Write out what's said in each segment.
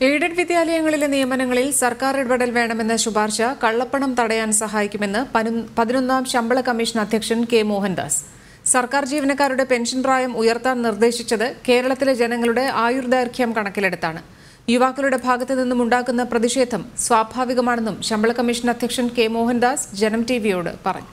Aided വിദ്യാലയങ്ങളിലെ നിയമനങ്ങളിൽ സർക്കാർ ഇടപെടൽ വേണമെന്ന ശുപാർശ കള്ളപ്പണം തടയാൻ സഹായിക്കുമെന്ന് 11ാം ശമ്പള കമ്മീഷൻ അധ്യക്ഷൻ കെ മോഹൻദാസ്. സർക്കാർ ജീവനക്കാരുടെ പെൻഷൻ പ്രായം ഉയർത്താൻ നിർദ്ദേശിച്ചത് കേരളത്തിലെ ജനങ്ങളുടെ ആയുർദൈർഘ്യം കണക്കിലെടുത്താണ്. യുവാക്കളുടെ ഭാഗത്തു നിന്നും ഉണ്ടാക്കുന്ന പ്രതിഷേധം സ്വാഭാവികമാണെന്നും ശമ്പള കമ്മീഷൻ അധ്യക്ഷൻ കെ മോഹൻദാസ് ജനം ടിവിയോട് പറഞ്ഞു.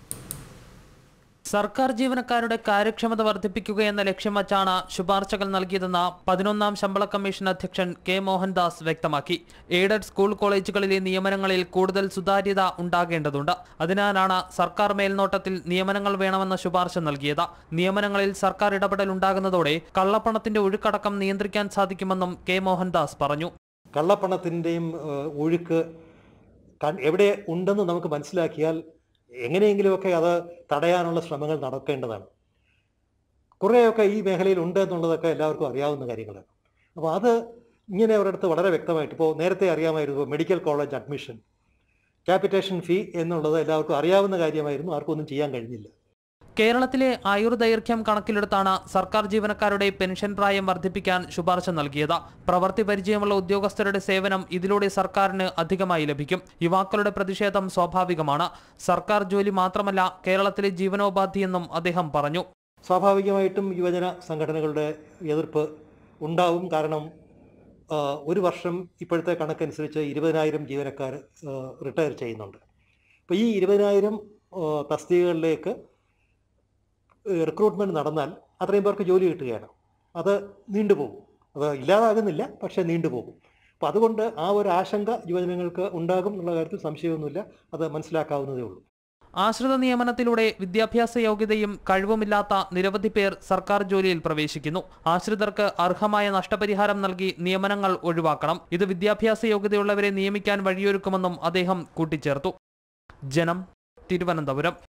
സർക്കാർ ജീവനക്കാരുടെ കാര്യക്ഷമത വർദ്ധിപ്പിക്കുകയെന്ന ലക്ഷ്യം വച്ചാണ് ശുപാർശകൾ നൽകിയതെന്ന് 11ാം ശമ്പള കമ്മീഷൻ അധ്യക്ഷൻ കെ മോഹൻദാസ് വ്യക്തമാക്കി. എയ്ഡഡ് സ്കൂൾ കോളേജുകളിലെ നിയമനങ്ങളിൽ കൂടുതൽ സുതാര്യത ഉണ്ടാകേണ്ടതുണ്ട്. അതിനാലാണ് സർക്കാർ മേൽനോട്ടത്തിൽ നിയമനങ്ങൾ വേണമെന്ന ശുപാർശ നൽകിയത്. നിയമനങ്ങളിൽ സർക്കാർ ഇടപെടൽ ഉണ്ടാകുന്നതോടെ കള്ളപ്പണത്തിന്റെ ഒഴുക്കടക്കം നിയന്ത്രിക്കാൻ സാധിക്കുമെന്നും കെ മോഹൻദാസ് പറഞ്ഞു. കള്ളപ്പണത്തിന്റെയും ഒഴുക്ക് എവിടെ ഉണ്ടെന്ന് നമുക്ക് മനസ്സിലാക്കിയാൽ എങ്ങനെയെങ്കിലുമൊക്കെ അത് തടയാനുള്ള ശ്രമങ്ങൾ നടക്കേണ്ടതാണ്. കുറേയൊക്കെ ഈ മേഖലയിൽ ഉണ്ട് എന്നുള്ളതൊക്കെ എല്ലാവർക്കും അറിയാവുന്ന കാര്യങ്ങളാണ്. അപ്പോൾ അത് ഇങ്ങനെ അവരടുത്ത് വളരെ വ്യക്തമായിട്ട് ഇപ്പോൾ നേരത്തെ അറിയാമായിരുന്നു. Medical college admission capitation fee എന്നുള്ളത് എല്ലാവർക്കും അറിയാവുന്ന കാര്യമായിരുന്നു. ആർക്കും ഒന്നും ചെയ്യാൻ കഴിഞ്ഞില്ല. കേരളത്തിലെ ആയുർദൈർഘ്യം കണക്കിലെടുത്താണ് സർക്കാർ ജീവനക്കാരുടെ പെൻഷൻ പ്രായം വർദ്ധിപ്പിക്കാൻ ശുപാർശ നൽകിയത്. പ്രവൃത്തി പരിചയമുള്ള ഉദ്യോഗസ്ഥരുടെ സേവനം ഇതിലൂടെ സർക്കാരിന് അധികമായി ലഭിക്കും. യുവാക്കളുടെ പ്രതിഷേധം സ്വാഭാവികമാണ്. സർക്കാർ ജോലി മാത്രമല്ല കേരളത്തിലെ ജീവനോപാധിയെന്നും അദ്ദേഹം പറഞ്ഞു. സ്വാഭാവികമായിട്ടും യുവജന സംഘടനകളുടെ എതിർപ്പ് ഉണ്ടാവും. കാരണം ഒരു വർഷം ഇപ്പോഴത്തെ കണക്കനുസരിച്ച് 20,000 ജീവനക്കാർ റിട്ടയർ ചെയ്യുന്നുണ്ട്. അപ്പോൾ ഈ 20,000 തസ്തികകളിലേക്ക് റിക്രൂട്ട്മെൻറ്റ് നടന്നാൽ അത്രയും പേർക്ക് ജോലി കിട്ടുകയാണ്. അത് നീണ്ടുപോകും. അത് ഇല്ലാതാകുന്നില്ല, പക്ഷേ നീണ്ടുപോകും. അപ്പോൾ അതുകൊണ്ട് ആ ഒരു ആശങ്ക യുവജനങ്ങൾക്ക് ഉണ്ടാകും എന്നുള്ള കാര്യത്തിൽ സംശയമൊന്നുമില്ല. അത് മനസ്സിലാക്കാവുന്നതേ ഉള്ളൂ. ആശ്രിത നിയമനത്തിലൂടെ വിദ്യാഭ്യാസ യോഗ്യതയും കഴിവുമില്ലാത്ത നിരവധി പേർ സർക്കാർ ജോലിയിൽ പ്രവേശിക്കുന്നു. ആശ്രിതർക്ക് അർഹമായ നഷ്ടപരിഹാരം നൽകി നിയമനങ്ങൾ ഒഴിവാക്കണം. ഇത് വിദ്യാഭ്യാസ യോഗ്യതയുള്ളവരെ നിയമിക്കാൻ വഴിയൊരുക്കുമെന്നും അദ്ദേഹം കൂട്ടിച്ചേർത്തു. ജനം, തിരുവനന്തപുരം.